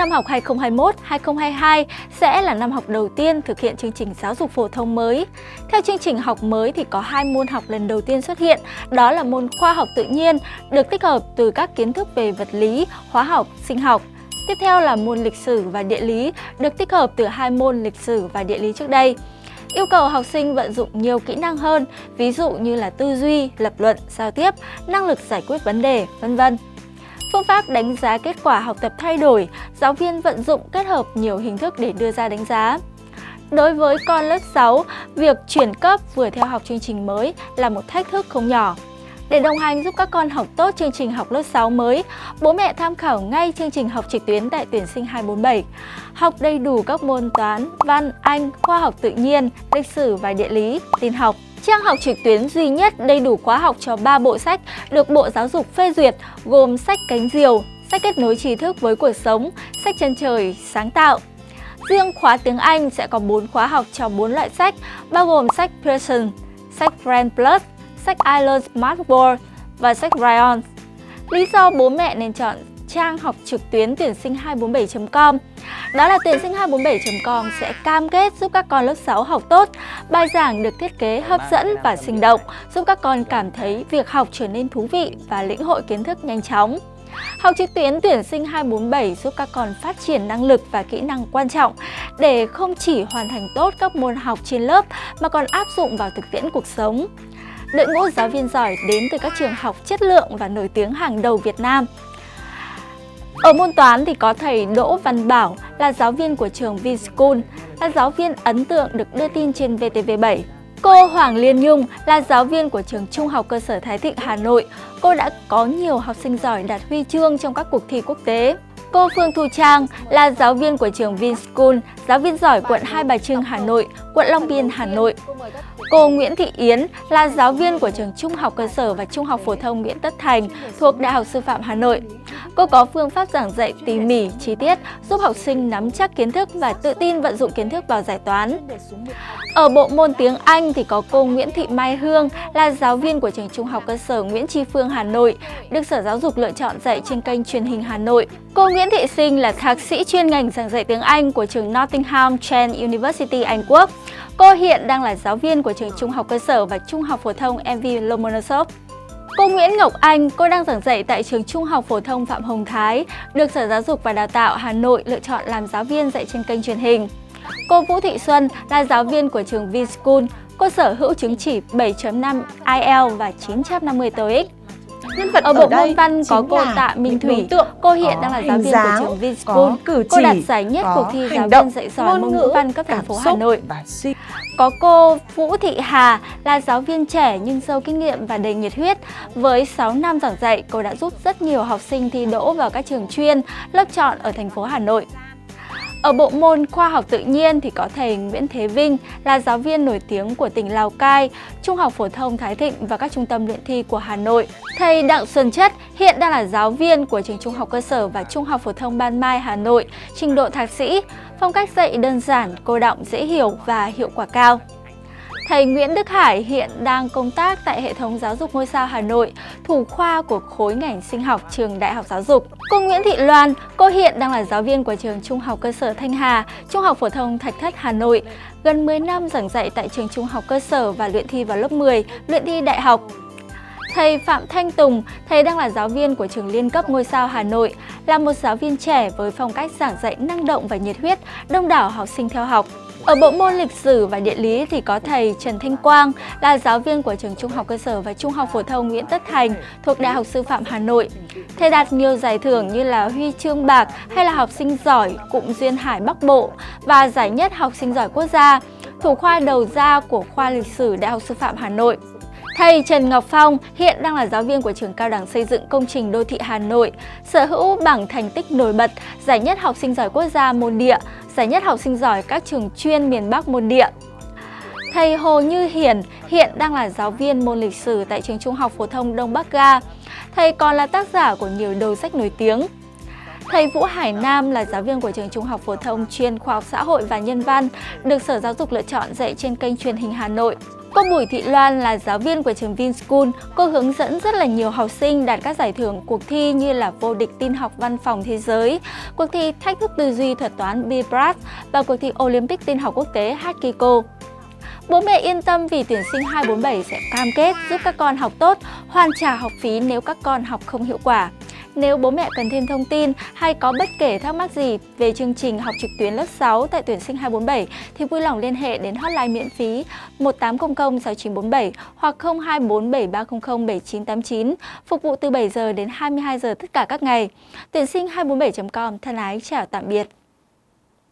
năm học 2021-2022 sẽ là năm học đầu tiên thực hiện chương trình giáo dục phổ thông mới. Theo chương trình học mới thì có 2 môn học lần đầu tiên xuất hiện, đó là môn khoa học tự nhiên, được tích hợp từ các kiến thức về vật lý, hóa học, sinh học. Tiếp theo là môn lịch sử và địa lý, được tích hợp từ 2 môn lịch sử và địa lý trước đây. Yêu cầu học sinh vận dụng nhiều kỹ năng hơn, ví dụ như là tư duy, lập luận, giao tiếp, năng lực giải quyết vấn đề, vân vân. Phương pháp đánh giá kết quả học tập thay đổi, giáo viên vận dụng kết hợp nhiều hình thức để đưa ra đánh giá. Đối với con lớp 6, việc chuyển cấp vừa theo học chương trình mới là một thách thức không nhỏ. Để đồng hành giúp các con học tốt chương trình học lớp 6 mới, bố mẹ tham khảo ngay chương trình học trực tuyến tại tuyển sinh 247. Học đầy đủ các môn toán, văn, Anh, khoa học tự nhiên, lịch sử và địa lý, tin học. Trang học trực tuyến duy nhất đầy đủ khóa học cho 3 bộ sách được Bộ Giáo dục phê duyệt, gồm sách Cánh diều, sách Kết nối trí thức với cuộc sống, sách Chân trời sáng tạo. Riêng khóa tiếng Anh sẽ có 4 khóa học cho 4 loại sách, bao gồm sách Pearson, sách Brand Plus, sách IELTS Smart World và sách Ryan. Lý do bố mẹ nên chọn trang học trực tuyến tuyển sinh 247.com đó là tuyển sinh 247.com sẽ cam kết giúp các con lớp 6 học tốt. Bài giảng được thiết kế hấp dẫn và sinh động, giúp các con cảm thấy việc học trở nên thú vị và lĩnh hội kiến thức nhanh chóng. Học trực tuyến tuyển sinh 247 giúp các con phát triển năng lực và kỹ năng quan trọng để không chỉ hoàn thành tốt các môn học trên lớp mà còn áp dụng vào thực tiễn cuộc sống. Đội ngũ giáo viên giỏi đến từ các trường học chất lượng và nổi tiếng hàng đầu Việt Nam. Ở môn toán thì có thầy Đỗ Văn Bảo là giáo viên của trường Vinschool, là giáo viên ấn tượng được đưa tin trên VTV7. Cô Hoàng Liên Nhung là giáo viên của trường Trung học cơ sở Thái Thịnh, Hà Nội. Cô đã có nhiều học sinh giỏi đạt huy chương trong các cuộc thi quốc tế. Cô Phương Thu Trang là giáo viên của trường Vinschool, giáo viên giỏi quận Hai Bà Trưng, Hà Nội, quận Long Biên, Hà Nội. Cô Nguyễn Thị Yến là giáo viên của trường Trung học cơ sở và Trung học phổ thông Nguyễn Tất Thành thuộc Đại học Sư phạm Hà Nội. Cô có phương pháp giảng dạy tỉ mỉ, chi tiết, giúp học sinh nắm chắc kiến thức và tự tin vận dụng kiến thức vào giải toán. Ở bộ môn tiếng Anh thì có cô Nguyễn Thị Mai Hương là giáo viên của trường Trung học cơ sở Nguyễn Tri Phương, Hà Nội, được Sở Giáo dục lựa chọn dạy trên kênh truyền hình Hà Nội. Cô Nguyễn Thị Sinh là thạc sĩ chuyên ngành giảng dạy tiếng Anh của trường Nottingham Trent University, Anh Quốc. Cô hiện đang là giáo viên của trường Trung học cơ sở và Trung học phổ thông MV Lomonosov. Cô Nguyễn Ngọc Anh, cô đang giảng dạy tại trường Trung học phổ thông Phạm Hồng Thái, được Sở Giáo dục và Đào tạo Hà Nội lựa chọn làm giáo viên dạy trên kênh truyền hình. Cô Vũ Thị Xuân là giáo viên của trường Vinschool, cô sở hữu chứng chỉ 7.5 IELTS và 950 TOEIC. Ở bộ môn văn có cô Tạ Minh Thủy, cô hiện đang là giáo viên của trường Vinschool, cô đạt giải nhất cuộc thi giáo viên dạy giỏi môn ngữ văn cấp thành phố Hà Nội. Có cô Vũ Thị Hà là giáo viên trẻ nhưng giàu kinh nghiệm và đầy nhiệt huyết. Với 6 năm giảng dạy, cô đã giúp rất nhiều học sinh thi đỗ vào các trường chuyên, lớp chọn ở thành phố Hà Nội. Ở bộ môn khoa học tự nhiên thì có thầy Nguyễn Thế Vinh là giáo viên nổi tiếng của tỉnh Lào Cai, Trung học phổ thông Thái Thịnh và các trung tâm luyện thi của Hà Nội. Thầy Đặng Xuân Chất hiện đang là giáo viên của trường Trung học cơ sở và Trung học phổ thông Ban Mai, Hà Nội, trình độ thạc sĩ, phong cách dạy đơn giản, cô đọng, dễ hiểu và hiệu quả cao. Thầy Nguyễn Đức Hải hiện đang công tác tại hệ thống giáo dục ngôi sao Hà Nội, thủ khoa của khối ngành sinh học trường Đại học Giáo dục. Cô Nguyễn Thị Loan, cô hiện đang là giáo viên của trường Trung học cơ sở Thanh Hà, Trung học phổ thông Thạch Thất, Hà Nội. Gần 10 năm giảng dạy tại trường Trung học cơ sở và luyện thi vào lớp 10, luyện thi đại học. Thầy Phạm Thanh Tùng, thầy đang là giáo viên của trường Liên cấp ngôi sao Hà Nội, là một giáo viên trẻ với phong cách giảng dạy năng động và nhiệt huyết, đông đảo học sinh theo học. Ở bộ môn lịch sử và địa lý thì có thầy Trần Thanh Quang là giáo viên của trường Trung học cơ sở và Trung học phổ thông Nguyễn Tất Thành thuộc Đại học Sư phạm Hà Nội. Thầy đạt nhiều giải thưởng như là huy chương bạc hay là học sinh giỏi cụm Duyên Hải Bắc Bộ và giải nhất học sinh giỏi quốc gia, thủ khoa đầu ra của khoa lịch sử Đại học Sư phạm Hà Nội. Thầy Trần Ngọc Phong hiện đang là giáo viên của trường Cao đẳng Xây dựng Công trình Đô thị Hà Nội, sở hữu bảng thành tích nổi bật, giải nhất học sinh giỏi quốc gia môn địa, giải nhất học sinh giỏi các trường chuyên miền Bắc môn địa. Thầy Hồ Như Hiển hiện đang là giáo viên môn lịch sử tại trường Trung học phổ thông Đông Bắc Ga. Thầy còn là tác giả của nhiều đầu sách nổi tiếng. Thầy Vũ Hải Nam là giáo viên của trường Trung học phổ thông chuyên khoa học xã hội và nhân văn, được Sở Giáo dục lựa chọn dạy trên kênh truyền hình Hà Nội. Cô Bùi Thị Loan là giáo viên của trường Vinschool. Cô hướng dẫn rất là nhiều học sinh đạt các giải thưởng cuộc thi như là vô địch tin học văn phòng thế giới, cuộc thi thách thức tư duy thuật toán BBRAT và cuộc thi Olympic tin học quốc tế Hachiko. Bố mẹ yên tâm vì tuyển sinh 247 sẽ cam kết giúp các con học tốt, hoàn trả học phí nếu các con học không hiệu quả. Nếu bố mẹ cần thêm thông tin hay có bất kể thắc mắc gì về chương trình học trực tuyến lớp 6 tại tuyển sinh 247 thì vui lòng liên hệ đến hotline miễn phí 1800 6947 hoặc 024 7300 7989, phục vụ từ 7 giờ đến 22 giờ tất cả các ngày. Tuyển sinh 247.com thân ái chào tạm biệt.